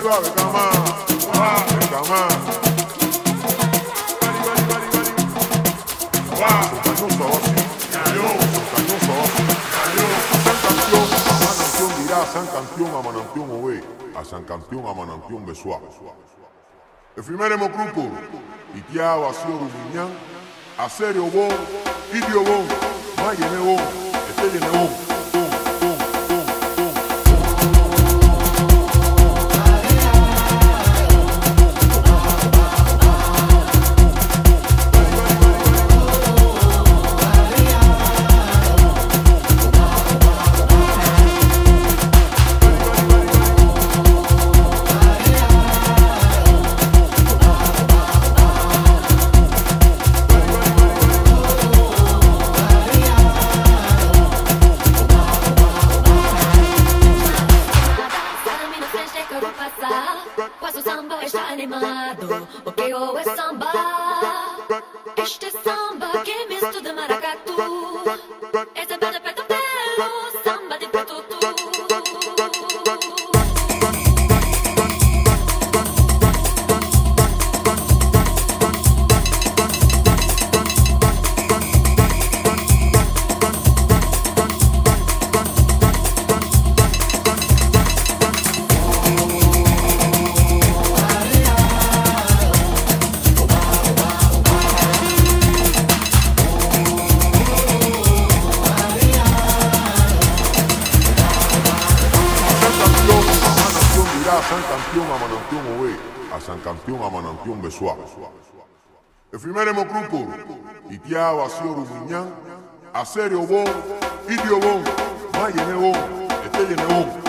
suave, cama. Cama. Cañón Saosi. Cañón Saosi. San Campeón, Amanantión dirá, San Campeón, Amanantión Ove. A San Campeón, Amanantión Besoa. Efiméremo grupo. Itia Vacío Rumiñán. Acerio Bon. Idio Bon. Mayene Bon. Estelle Bon. Pois o samba está animado, porque o é samba. Este samba que é misto de maracatu. É samba de preto pelo, samba de preto tu. San Campeón, Amanantión Ove. A San Campeón, Amanantión Besoa. Efiméremo grupo. Itia Vacío Rumiñán. Acerio Bon. Idio Bon. Mayene Bon. Estelle Bon.